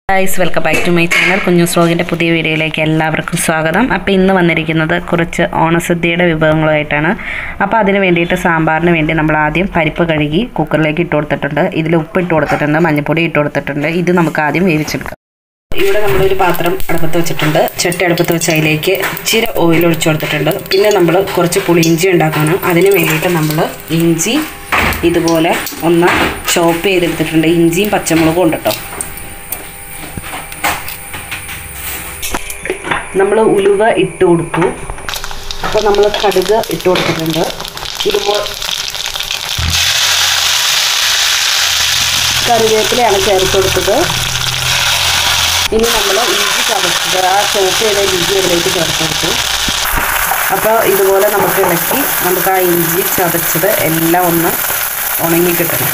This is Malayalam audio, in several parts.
Guys welcome back to my channel. കുഞ്ഞൂസ് വ്ലോഗിൻ്റെ പുതിയ വീഡിയോയിലേക്ക് എല്ലാവർക്കും സ്വാഗതം. അപ്പോൾ ഇന്ന് വന്നിരിക്കുന്നത് കുറച്ച് ഓണസദ്യയുടെ വിഭവങ്ങളുമായിട്ടാണ്. അപ്പോൾ അതിന് വേണ്ടിയിട്ട് സാമ്പാറിന് വേണ്ടി നമ്മൾ ആദ്യം പരിപ്പ് കഴുകി കുക്കറിലേക്ക് ഇട്ട് കൊടുത്തിട്ടുണ്ട്. ഇതിൽ ഉപ്പ് ഇട്ട് കൊടുത്തിട്ടുണ്ട്, മഞ്ഞൾപ്പൊടി ഇട്ട് കൊടുത്തിട്ടുണ്ട്. ഇത് നമുക്ക് ആദ്യം വേവിച്ചെടുക്കാം. ഇവിടെ നമ്മളൊരു പാത്രം അടുപ്പത്ത് വെച്ചിട്ടുണ്ട്. ചട്ടി അടുപ്പത്ത് വെച്ച് അതിലേക്ക് ഇച്ചിരി ഓയിൽ ഒഴിച്ചു കൊടുത്തിട്ടുണ്ട്. പിന്നെ നമ്മൾ കുറച്ച് പുളിയിഞ്ചി ഉണ്ടാക്കണം. അതിന് വേണ്ടിയിട്ട് നമ്മൾ ഇഞ്ചി ഇതുപോലെ ഒന്ന് ചോപ്പ് ചെയ്തെടുത്തിട്ടുണ്ട്. ഇഞ്ചിയും പച്ചമുളകും ഉണ്ട് കേട്ടോ. നമ്മൾ ഉലുവ ഇട്ട് കൊടുത്തു. അപ്പോൾ നമ്മൾ കടുക് ഇട്ട് കൊടുത്തിട്ടുണ്ട്. ഇതുപോലെ കറിവേപ്പിലയാണ് ചേർത്ത് കൊടുത്തത്. ഇനി നമ്മൾ ഇഞ്ചി ചതച്ചത്, ആ ചോപ്പ് ചെയ്ത ഇഞ്ചി അതിലേക്ക് ചേർത്ത് കൊടുത്തു. അപ്പോൾ ഇതുപോലെ നമുക്ക് ഇളക്കി നമുക്ക് ആ ഇഞ്ചി ചതച്ചത് എല്ലാം ഒന്ന് ഉണങ്ങി കിട്ടണം.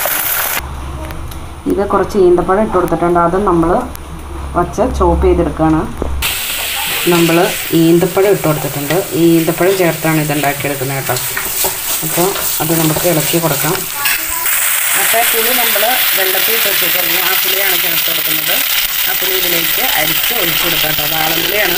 ഇത് കുറച്ച് ഈന്തപ്പഴം ഇട്ട് കൊടുത്തിട്ടുണ്ട്. അത് നമ്മൾ ചോപ്പ് ചെയ്തെടുക്കുകയാണ്. നമ്മൾ ഈന്തപ്പഴം ഇട്ട് കൊടുത്തിട്ടുണ്ട്. ഈ ഈന്തപ്പഴം ചേർത്താണ് ഇതുണ്ടാക്കിയെടുക്കുന്നത് കേട്ടോ. അപ്പോൾ അത് നമുക്ക് ഇളക്കി കൊടുക്കാം. അപ്പോൾ പുളി നമ്മൾ വെള്ളത്തിൽ ഇട്ട് വെച്ചിട്ടുണ്ട്. ആ പുളിയാണ് ചേർത്ത് കൊടുക്കുന്നത്. ആ പുളി ഇതിലേക്ക് അരിച്ച് ഒഴിച്ചു കൊടുക്കാം കേട്ടോ. വാളമ്പുളിയാണ്.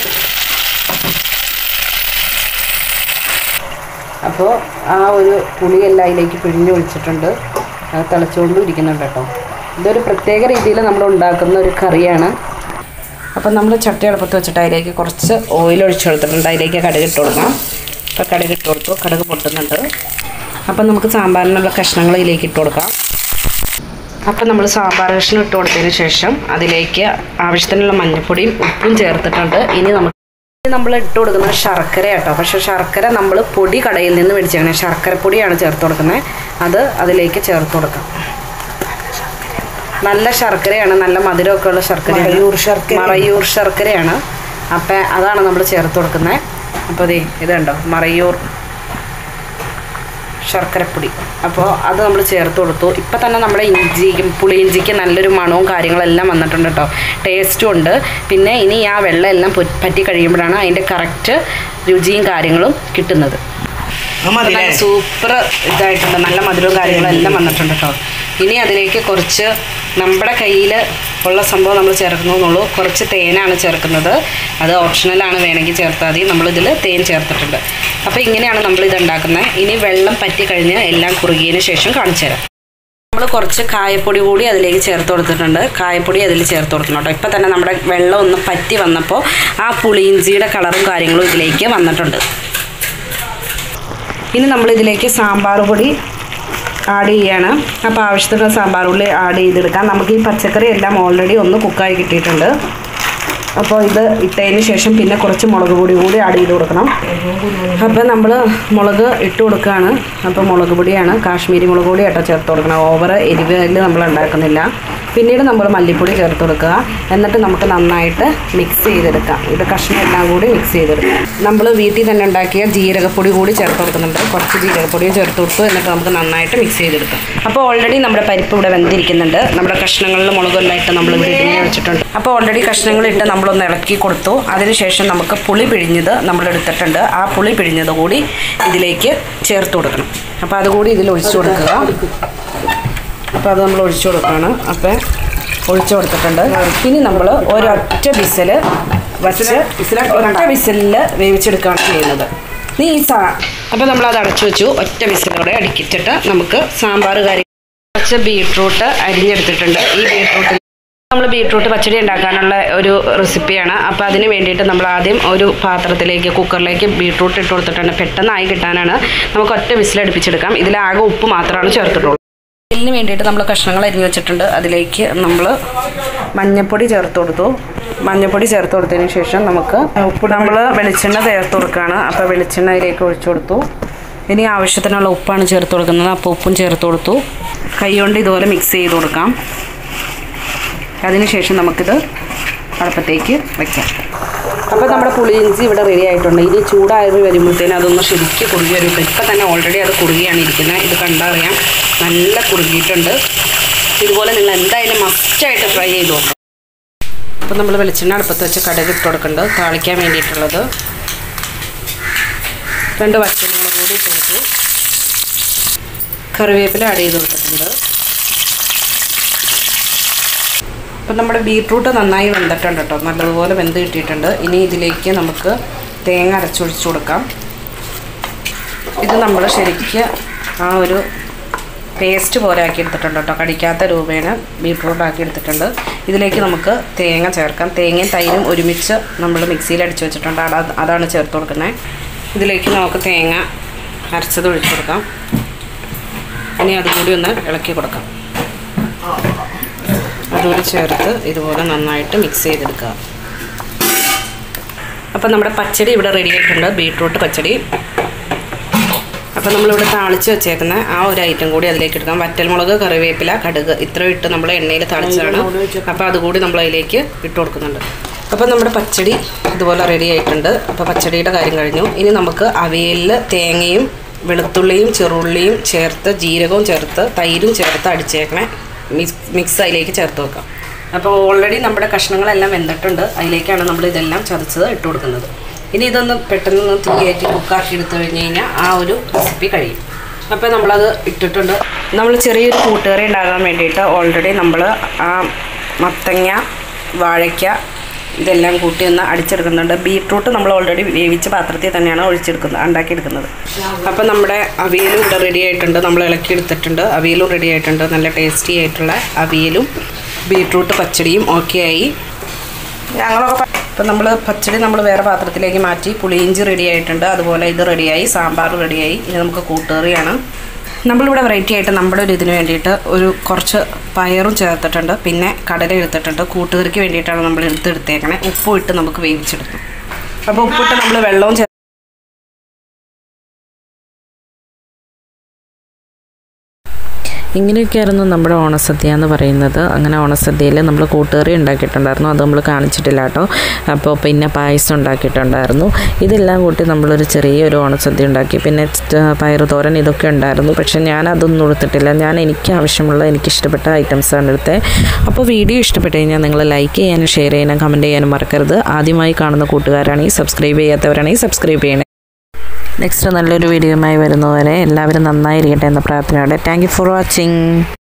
അപ്പോൾ ആ ഒരു പുളിയെല്ലാം അതിലേക്ക് പിഴിഞ്ഞ് ഒഴിച്ചിട്ടുണ്ട്. അത് തിളച്ചുകൊണ്ടും ഇരിക്കുന്നുണ്ട് കേട്ടോ. ഇതൊരു പ്രത്യേക രീതിയിൽ നമ്മൾ ഉണ്ടാക്കുന്ന ഒരു കറിയാണ്. അപ്പം നമ്മൾ ചട്ടി അടുപ്പത്ത് വെച്ചിട്ട് അതിലേക്ക് കുറച്ച് ഓയിൽ ഒഴിച്ച് കൊടുത്തിട്ടുണ്ട്. അതിലേക്ക് കടുക് ഇട്ട് കൊടുക്കാം. അപ്പോൾ കടുക് ഇട്ട് കൊടുത്തു. കടുക് പൊട്ടുന്നുണ്ട്. അപ്പം നമുക്ക് സാമ്പാറിനുള്ള കഷ്ണങ്ങൾ ഇതിലേക്ക് ഇട്ട് കൊടുക്കാം. അപ്പം നമ്മൾ സാമ്പാർ കഷ്ണം ഇട്ട് കൊടുത്തതിന് ശേഷം അതിലേക്ക് ആവശ്യത്തിനുള്ള മഞ്ഞൾപ്പൊടിയും ഉപ്പും ചേർത്തിട്ടുണ്ട്. ഇനി നമ്മൾ ഇട്ട് കൊടുക്കുന്നത് ശർക്കര കേട്ടോ. പക്ഷേ ശർക്കര നമ്മൾ പൊടി കടയിൽ നിന്ന് മേടിച്ചേക്കണേ. ശർക്കരപ്പൊടിയാണ് ചേർത്ത് കൊടുക്കുന്നത്. അത് അതിലേക്ക് ചേർത്ത് കൊടുക്കാം. നല്ല ശർക്കരയാണ്, നല്ല മധുരമൊക്കെ ഉള്ള ശർക്കരയാണ്. മറയൂർ ശർക്കരയാണ്. അപ്പം അതാണ് നമ്മൾ ചേർത്ത് കൊടുക്കുന്നത്. അപ്പോൾ ഇത് കണ്ടോ, മറയൂർ ശർക്കരപ്പൊടി. അപ്പോൾ അത് നമ്മൾ ചേർത്ത് കൊടുത്തു. ഇപ്പം തന്നെ നമ്മുടെ പുളിയിഞ്ചിക്ക് നല്ലൊരു മണവും കാര്യങ്ങളെല്ലാം വന്നിട്ടുണ്ട് കേട്ടോ. ടേസ്റ്റും ഉണ്ട്. പിന്നെ ഇനി ആ വെള്ളം എല്ലാം പറ്റി കഴിയുമ്പോഴാണ് അതിൻ്റെ കറക്റ്റ് രുചിയും കാര്യങ്ങളും കിട്ടുന്നത്. സൂപ്പർ ഇതായിട്ടുണ്ട്. നല്ല മധുരവും കാര്യങ്ങളും എല്ലാം വന്നിട്ടുണ്ട് കേട്ടോ. ഇനി അതിലേക്ക് കുറച്ച് നമ്മുടെ കയ്യിൽ ഉള്ള സംഭവം നമ്മൾ ചേർക്കുന്നുള്ളൂ. കുറച്ച് തേനാണ് ചേർക്കുന്നത്. അത് ഓപ്ഷണലാണ്, വേണമെങ്കിൽ ചേർത്താൽ മതി. നമ്മളിതിൽ തേൻ ചേർത്തിട്ടുണ്ട്. അപ്പോൾ ഇങ്ങനെയാണ് നമ്മളിത് ഉണ്ടാക്കുന്നത്. ഇനി വെള്ളം പറ്റി കഴിഞ്ഞ് എല്ലാം കുറുകിയതിന് ശേഷം കാണിച്ചു തരാം. നമ്മൾ കുറച്ച് കായപ്പൊടി കൂടി അതിലേക്ക് ചേർത്ത് കൊടുത്തിട്ടുണ്ട്. കായപ്പൊടി അതിൽ ചേർത്ത് കൊടുക്കണം കേട്ടോ. ഇപ്പം തന്നെ നമ്മുടെ വെള്ളം ഒന്ന് പറ്റി വന്നപ്പോൾ ആ പുളിയിഞ്ചിയുടെ കളറും കാര്യങ്ങളും ഇതിലേക്ക് വന്നിട്ടുണ്ട്. ഇനി നമ്മളിതിലേക്ക് സാമ്പാർ പൊടി ആഡ് ചെയ്യാണ്. അപ്പോൾ ആവശ്യത്തിനുള്ള സാമ്പാർ പൊടി ആഡ് ചെയ്തെടുക്കാം. നമുക്ക് ഈ പച്ചക്കറി എല്ലാം ഓൾറെഡി ഒന്ന് കുക്കായി കിട്ടിയിട്ടുണ്ട്. അപ്പോൾ ഇത് ഇട്ടതിന് ശേഷം പിന്നെ കുറച്ച് മുളക് പൊടി കൂടി ആഡ് ചെയ്ത് കൊടുക്കണം. അപ്പോൾ നമ്മൾ മുളക് ഇട്ട് കൊടുക്കുകയാണ്. അപ്പോൾ മുളക് പൊടിയാണ്, കാശ്മീരി മുളക് പൊടി ആട്ടോ ചേർത്ത് കൊടുക്കണം. ഓവർ എരിവിൽ നമ്മൾ ഉണ്ടാക്കുന്നില്ല. പിന്നീട് നമ്മൾ മല്ലിപ്പൊടി ചേർത്ത് കൊടുക്കുക. എന്നിട്ട് നമുക്ക് നന്നായിട്ട് മിക്സ് ചെയ്തെടുക്കാം. ഇത് കഷ്ണം എല്ലാം കൂടി മിക്സ് ചെയ്തെടുക്കാം. നമ്മൾ വീട്ടിൽ തന്നെ ഉണ്ടാക്കിയ ജീരകപ്പൊടി കൂടി ചേർത്ത് കൊടുക്കുന്നുണ്ട്. കുറച്ച് ജീരകപ്പൊടിയും ചേർത്ത് കൊടുത്തു. എന്നിട്ട് നമുക്ക് നന്നായിട്ട് മിക്സ് ചെയ്തെടുക്കാം. അപ്പോൾ ഓൾറെഡി നമ്മുടെ പരിപ്പ് ഇവിടെ വെന്തിരിക്കുന്നുണ്ട്. നമ്മുടെ കഷ്ണങ്ങളിൽ മുളകെല്ലാം ഇട്ട് നമ്മൾ ഇവിടെ ഇടിഞ്ഞ് വെച്ചിട്ടുണ്ട്. അപ്പോൾ ഓൾറെഡി കഷ്ണങ്ങളിട്ട് നമ്മളൊന്ന് ഇളക്കി കൊടുത്തു. അതിനുശേഷം നമുക്ക് പുളി പിഴിഞ്ഞത് നമ്മളെടുത്തിട്ടുണ്ട്. ആ പുളി പിഴിഞ്ഞത് കൂടി ഇതിലേക്ക് ചേർത്ത് കൊടുക്കണം. അപ്പോൾ അതുകൂടി ഇതിൽ ഒഴിച്ചു കൊടുക്കുക. അപ്പോൾ അത് നമ്മൾ ഒഴിച്ചു കൊടുക്കുകയാണ്. അപ്പോൾ ഒഴിച്ചു കൊടുത്തിട്ടുണ്ട്. ഇനി നമ്മൾ ഒരൊറ്റ വിസിൽ വച്ച് ഒറ്റ വിസിലിൽ വേവിച്ചെടുക്കുകയാണ് ചെയ്യുന്നത്. അപ്പോൾ നമ്മളത് അടച്ചു വെച്ചു. ഒറ്റ വിസിലോടെ അടുക്കിച്ചിട്ട് നമുക്ക് സാമ്പാർ കാര്യം കുറച്ച് ബീട്രൂട്ട് അരിഞ്ഞെടുത്തിട്ടുണ്ട്. ഈ ബീട്രൂട്ടിൽ നമ്മൾ ബീട്രൂട്ട് പച്ചടി ഉണ്ടാക്കാനുള്ള ഒരു റെസിപ്പിയാണ്. അപ്പോൾ അതിന് വേണ്ടിയിട്ട് നമ്മൾ ആദ്യം ഒരു പാത്രത്തിലേക്ക് കുക്കറിലേക്ക് ബീട്രൂട്ട് ഇട്ട് കൊടുത്തിട്ടുണ്ട്. പെട്ടെന്നായി കിട്ടാനാണ്. നമുക്ക് ഒറ്റ വിസിലടുപ്പിച്ചെടുക്കാം. ഇതിലാകെ ഉപ്പ് മാത്രമാണ് ചേർത്തിട്ടുള്ളൂ. ഇതിന് വേണ്ടിയിട്ട് നമ്മൾ കഷ്ണങ്ങൾ അരിഞ്ഞ് വെച്ചിട്ടുണ്ട്. അതിലേക്ക് നമ്മൾ മഞ്ഞൾപ്പൊടി ചേർത്ത് കൊടുത്തു. മഞ്ഞൾപ്പൊടി ചേർത്ത് കൊടുത്തതിന് ശേഷം നമ്മൾ വെളിച്ചെണ്ണ ചേർത്ത് കൊടുക്കുകയാണ്. അപ്പോൾ വെളിച്ചെണ്ണ അതിലേക്ക് ഒഴിച്ചു കൊടുത്തു. ഇനി ആവശ്യത്തിനുള്ള ഉപ്പാണ് ചേർത്ത് കൊടുക്കുന്നത്. അപ്പോൾ ഉപ്പും ചേർത്ത് കൊടുത്തു. കൈ കൊണ്ട് ഇതുപോലെ മിക്സ് ചെയ്ത് കൊടുക്കാം. അതിനുശേഷം നമുക്കിത് അടുപ്പത്തേക്ക് വയ്ക്കാം. അപ്പോൾ നമ്മുടെ പുളിയിഞ്ചി ഇവിടെ റെഡി ആയിട്ടുണ്ട്. ഇനി ചൂടായി വരുമ്പോഴത്തേനും അതൊന്ന് ശരിക്കും കുറുകി വരും. ഇപ്പം തന്നെ ഓൾറെഡി അത് കുറുകിയാണ് ഇരിക്കുന്നത്. ഇത് കണ്ടറിയാം, നല്ല കുറുകിയിട്ടുണ്ട്. ഇതുപോലെ നിങ്ങൾ എന്തായാലും മസ്റ്റായിട്ട് ഫ്രൈ ചെയ്ത് നോക്കണം. അപ്പോൾ നമ്മൾ വെളിച്ചെണ്ണ അടുപ്പത്ത് വെച്ച് കടുക് ഇട്ട് കൊടുക്കുന്നുണ്ട്. താളിക്കാൻ വേണ്ടിയിട്ടുള്ളത് 2 പച്ചമുളക് കൂടി ഇട്ട് കൊടുത്തു. കറിവേപ്പില ആഡ് ചെയ്ത് കൊടുത്തിട്ടുണ്ട്. അപ്പം നമ്മുടെ ബീട്രൂട്ട് നന്നായി വെന്തിട്ടുണ്ട് കേട്ടോ, നല്ലതുപോലെ വെന്ത് കിട്ടിയിട്ടുണ്ട്. ഇനി ഇതിലേക്ക് നമുക്ക് തേങ്ങ അരച്ചൊഴിച്ച് കൊടുക്കാം. ഇത് നമ്മൾ ശരിക്ക് ആ ഒരു പേസ്റ്റ് പോലെ ആക്കി എടുത്തിട്ടുണ്ട് കേട്ടോ, കടിക്കാത്ത രൂപേണ ബീട്രൂട്ട് ആക്കി എടുത്തിട്ടുണ്ട്. ഇതിലേക്ക് നമുക്ക് തേങ്ങ ചേർക്കാം. തേങ്ങയും തൈരും ഒരുമിച്ച് നമ്മൾ മിക്സിയിൽ അടിച്ച് വെച്ചിട്ടുണ്ട്, അതാണ് ചേർത്ത് കൊടുക്കുന്നത്. ഇതിലേക്ക് നമുക്ക് തേങ്ങ അരച്ചത് ഒഴിച്ച് കൊടുക്കാം. ഇനി അതുകൂടി ഒന്ന് ഇളക്കി കൊടുക്കാം. അതുകൂടി ചേർത്ത് ഇതുപോലെ നന്നായിട്ട് മിക്സ് ചെയ്തെടുക്കുക. അപ്പം നമ്മുടെ പച്ചടി ഇവിടെ റെഡി ആയിട്ടുണ്ട്, ബീട്രൂട്ട് പച്ചടി. അപ്പോൾ നമ്മളിവിടെ താളിച്ച് വെച്ചേക്കുന്ന ആ ഒരു ഐറ്റം കൂടി അതിലേക്ക് എടുക്കാം. വറ്റൽമുളക്, കറിവേപ്പില, കടുക് ഇത്ര ഇട്ട് നമ്മൾ എണ്ണയിൽ താളിച്ചതാണ്. അപ്പോൾ അതുകൂടി നമ്മൾ അതിലേക്ക് ഇട്ട് കൊടുക്കുന്നുണ്ട്. അപ്പോൾ നമ്മുടെ പച്ചടി ഇതുപോലെ റെഡി ആയിട്ടുണ്ട്. അപ്പോൾ പച്ചടിയുടെ കാര്യം കഴിഞ്ഞു. ഇനി നമുക്ക് അവിയലിൽ തേങ്ങയും വെളുത്തുള്ളിയും ചെറുള്ളിയും ചേർത്ത് ജീരകവും ചേർത്ത് തൈരും ചേർത്ത് അടിച്ചേക്കണേ മിക്സ് അതിലേക്ക് ചേർത്ത് വെക്കാം. അപ്പോൾ ഓൾറെഡി നമ്മുടെ കഷ്ണങ്ങളെല്ലാം വെന്തിട്ടുണ്ട്. അതിലേക്കാണ് നമ്മൾ ഇതെല്ലാം ചതച്ചത് ഇട്ട് കൊടുക്കുന്നത്. ഇനി ഇതൊന്ന് പെട്ടെന്ന് തീ കയറ്റി കുക്കാക്കി എടുത്തു കഴിഞ്ഞ് കഴിഞ്ഞാൽ ആ ഒരു റെസിപ്പി കഴിയും. അപ്പോൾ നമ്മളത് ഇട്ടിട്ടുണ്ട്. നമ്മൾ ചെറിയൊരു കൂട്ടുകറി ഉണ്ടാകാൻ വേണ്ടിയിട്ട് ഓൾറെഡി നമ്മൾ ആ മത്തങ്ങ, വാഴയ്ക്ക ഇതെല്ലാം കൂട്ടി ഒന്ന് അടിച്ചെടുക്കുന്നുണ്ട്. ബീട്രൂട്ട് നമ്മൾ ഓൾറെഡി വേവിച്ച പാത്രത്തിൽ തന്നെയാണ് ഉണ്ടാക്കിയെടുക്കുന്നത്. അപ്പം നമ്മുടെ അവിയലും ഇവിടെ റെഡി ആയിട്ടുണ്ട്. നമ്മൾ ഇളക്കി എടുത്തിട്ടുണ്ട്. അവിയലും റെഡി ആയിട്ടുണ്ട്. നല്ല ടേസ്റ്റി ആയിട്ടുള്ള അവിയലും ബീട്രൂട്ട് പച്ചടിയും ഓക്കെ ആയി. ഇപ്പം നമ്മൾ പച്ചടി നമ്മൾ വേറെ പാത്രത്തിലേക്ക് മാറ്റി. പുളിയിഞ്ചി റെഡി ആയിട്ടുണ്ട്. അതുപോലെ ഇത് റെഡിയായി, സാമ്പാർ റെഡിയായി. ഇനി നമുക്ക് കൂട്ടുകറിയാണ്. നമ്മളിവിടെ വെറൈറ്റി ആയിട്ട് നമ്മുടെ ഒരു ഇതിന് വേണ്ടിയിട്ട് കുറച്ച് പയറും ചേർത്തിട്ടുണ്ട്, പിന്നെ കടല എടുത്തിട്ടുണ്ട്. കൂട്ടുകറിക്ക് വേണ്ടിയിട്ടാണ് നമ്മൾ എടുത്തേക്കണേ. ഉപ്പും ഇട്ട് നമുക്ക് വേവിച്ചെടുക്കും. അപ്പോൾ ഉപ്പിട്ട് നമ്മൾ വെള്ളവും ഇങ്ങനെയൊക്കെയായിരുന്നു നമ്മുടെ ഓണസദ്യ എന്ന് പറയുന്നത്. അങ്ങനെ ഓണസദ്യയിൽ നമ്മൾ കൂട്ടുകറി ഉണ്ടാക്കിയിട്ടുണ്ടായിരുന്നു, അത് നമ്മൾ കാണിച്ചിട്ടില്ല കേട്ടോ. അപ്പോൾ പിന്നെ പായസം ഉണ്ടാക്കിയിട്ടുണ്ടായിരുന്നു. ഇതെല്ലാം കൂട്ടി നമ്മളൊരു ചെറിയൊരു ഓണസദ്യ ഉണ്ടാക്കി. പിന്നെ പയറ് തോരൻ ഇതൊക്കെ ഉണ്ടായിരുന്നു. പക്ഷേ ഞാൻ അതൊന്നും എടുത്തിട്ടില്ല. എനിക്ക് ആവശ്യമുള്ള എനിക്കിഷ്ടപ്പെട്ട ഐറ്റംസാണ് എടുത്തത്. അപ്പോൾ വീഡിയോ ഇഷ്ടപ്പെട്ട് കഴിഞ്ഞാൽ നിങ്ങൾ ലൈക്ക് ചെയ്യാനും ഷെയർ ചെയ്യാനും കമൻറ്റ് ചെയ്യാനും മറക്കരുത്. ആദ്യമായി കാണുന്ന കൂട്ടുകാരാണെങ്കിൽ സബ്സ്ക്രൈബ് ചെയ്യാത്തവരാണെങ്കിൽ സബ്സ്ക്രൈബ് ചെയ്യണേ. നെക്സ്റ്റ് നല്ലൊരു വീഡിയോയുമായി വരുന്നതുവരെ എല്ലാവരും നന്നായിരിക്കട്ടെ എന്ന പ്രാർത്ഥനയോടെ താങ്ക് യു ഫോർ വാച്ചിങ്.